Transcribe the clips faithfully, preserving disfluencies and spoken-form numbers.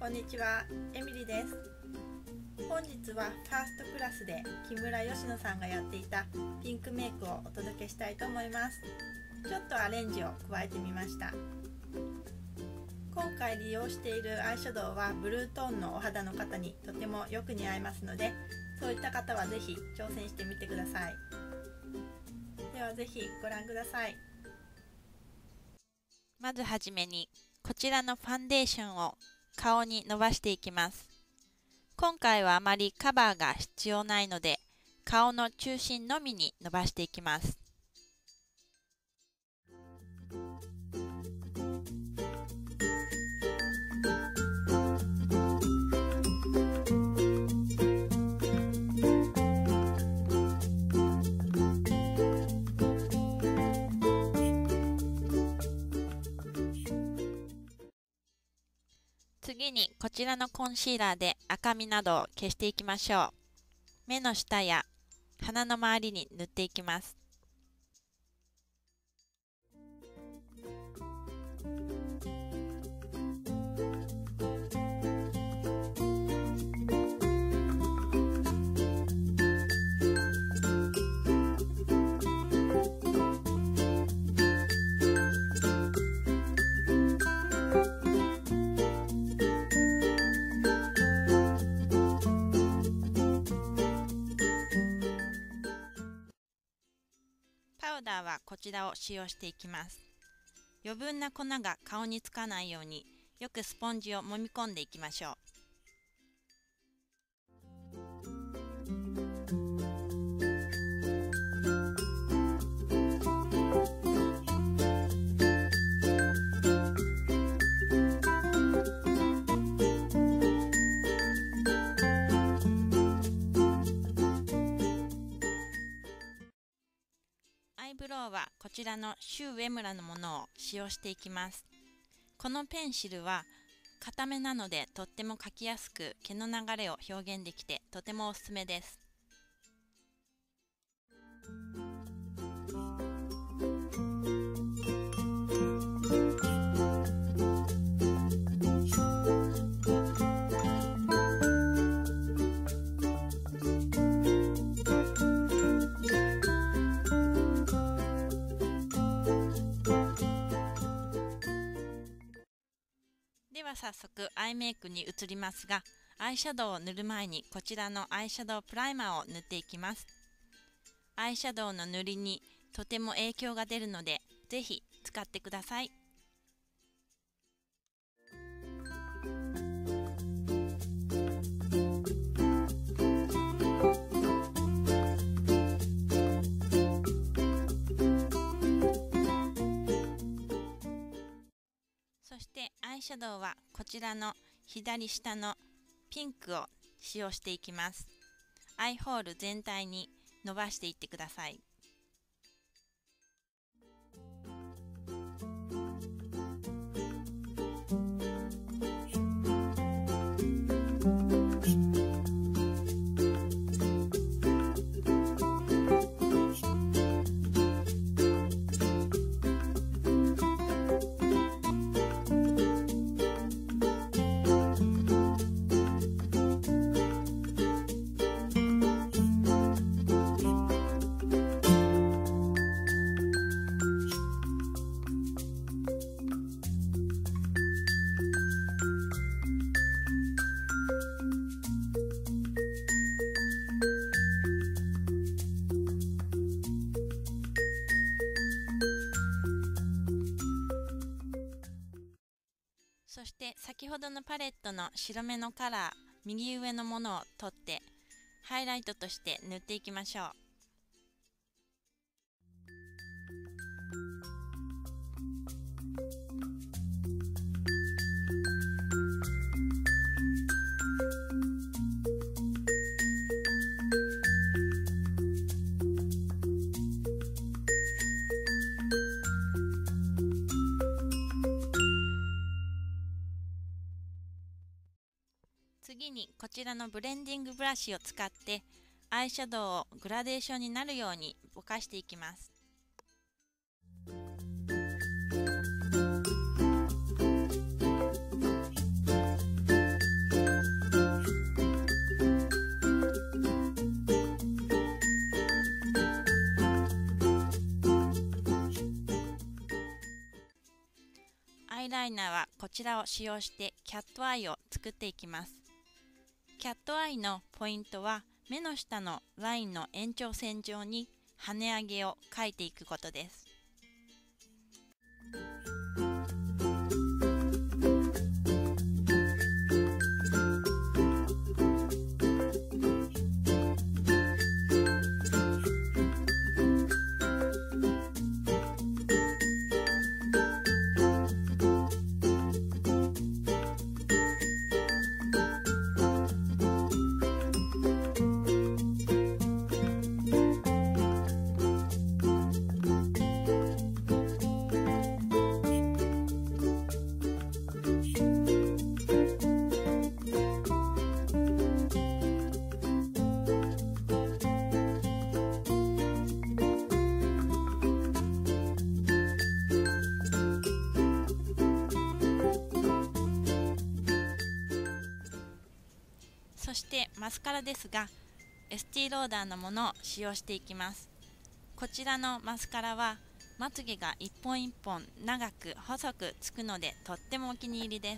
こんにちは、エミリです。本日はファーストクラスで木村佳乃さんがやっていたピンクメイクをお届けしたいと思います。ちょっとアレンジを加えてみました。今回利用しているアイシャドウはブルートーンのお肌の方にとてもよく似合いますので、そういった方はぜひ挑戦してみてください。ではぜひご覧ください。 まずはじめにこちらのファンデーションを顔にのばしていきます。今回はあまりカバーが必要ないので、顔の中心のみにのばしていきます。次にこちらのコンシーラーで赤みなどを消していきましょう。目の下や鼻の周りに塗っていきます。パウダーはこちらを使用していきます。余分な粉が顔につかないようによくスポンジを揉み込んでいきましょう。アイブロウはこちらのシュウエムラのものを使用していきます。このペンシルは固めなのでとっても描きやすく、毛の流れを表現できてとてもおすすめです。では早速アイメイクに移りますが、アイシャドウを塗る前にこちらのアイシャドウプライマーを塗っていきます。アイシャドウの塗りにとても影響が出るので、ぜひ使ってください。そしてアイシャドウはこちらの左下のピンクを使用していきます。アイホール全体に伸ばしていってください。そして先ほどのパレットの白目のカラー、右上のものを取ってハイライトとして塗っていきましょう。次にこちらのブレンディングブラシを使ってアイシャドウをグラデーションになるようにぼかしていきます。 ライナーはこちらを使用してキャットアイを作っていきます。キャットアイのポイントは目の下のラインの延長線上に跳ね上げを描いていくことです。そしてマスカラですが、エスティーローダーのものを使用していきます。こちらのマスカラはまつげが一本一本長く細くつくのでとってもお気に入りです。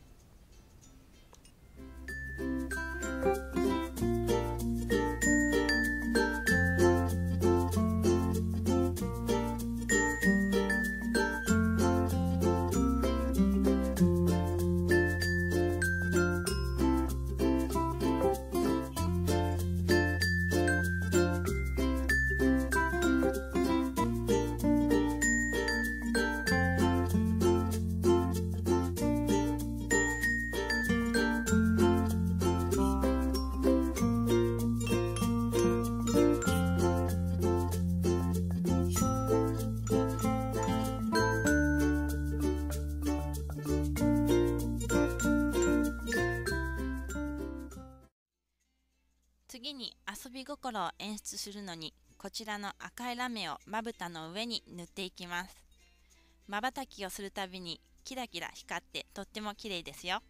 次に遊び心を演出するのに、こちらの赤いラメをまぶたの上に塗っていきます。まばたきをするたびにキラキラ光ってとっても綺麗ですよ。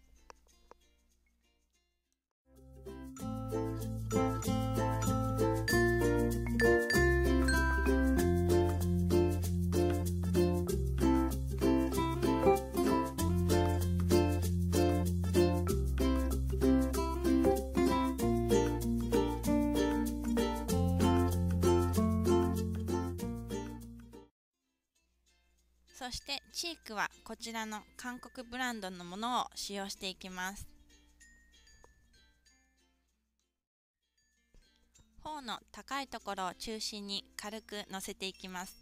そしてチークはこちらの韓国ブランドのものを使用していきます。頬の高いところを中心に軽くのせていきます。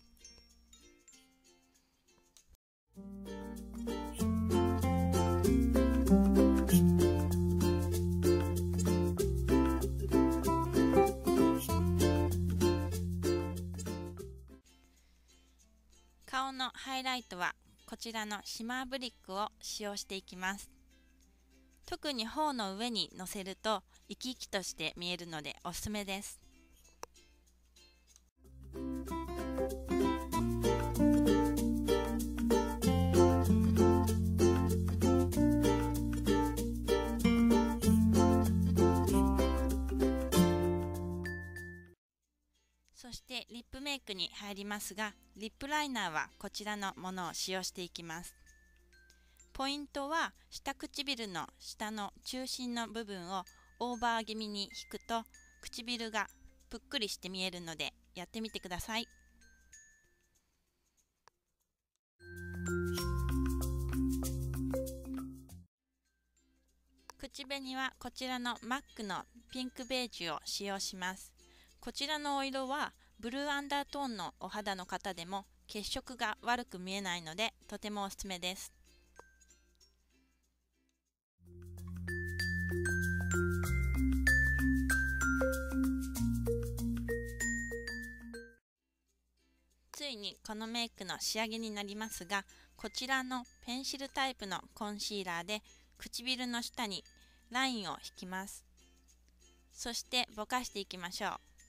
顔のハイライトはこちらのシマーブリックを使用していきます。特に頬の上にのせると生き生きとして見えるのでおすすめです。そしてリップメイクに入りますが、リップライナーはこちらのものを使用していきます。ポイントは下唇の下の中心の部分をオーバー気味に引くと唇がぷっくりして見えるのでやってみてください。口紅はこちらのマックのピンクベージュを使用します。こちらのお色はブルーアンダートーンのお肌の方でも血色が悪く見えないのでとてもおすすめです。ついにこのメイクの仕上げになりますが、こちらのペンシルタイプのコンシーラーで唇の下にラインを引きます。そしてぼかしていきましょう。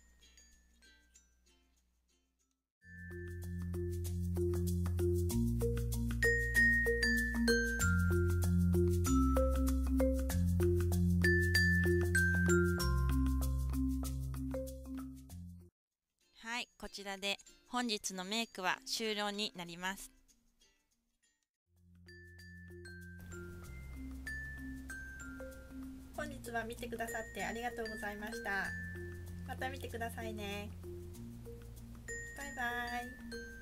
はい、こちらで本日のメイクは終了になります。 本日は見てくださってありがとうございました。また見てくださいね。バイバイ。